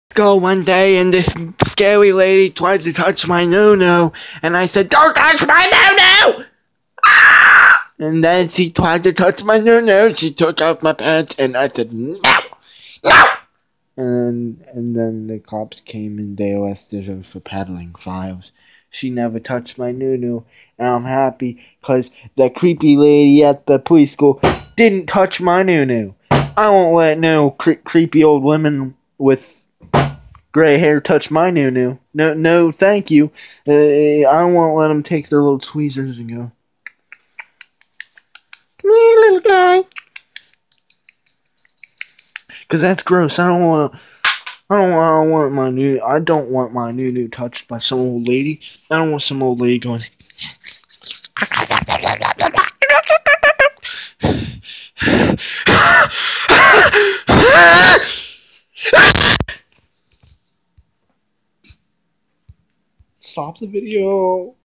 Go one day and this scary lady tried to touch my noo-noo, and I said, "Don't touch my noo-noo!" Ah! And then she tried to touch my noo-noo. She took off my pants, and I said, "No, no!" And then the cops came and they arrested her for peddling files. She never touched my noo-noo, and I'm happy because the creepy lady at the preschool didn't touch my noo-noo. I won't let no creepy old women with gray hair touch my noo-noo. No, thank you. I won't let them take their little tweezers and go, "Come here, little guy." Because that's gross. I don't want my noo-noo touched by some old lady. I don't want some old lady going. Stop the video.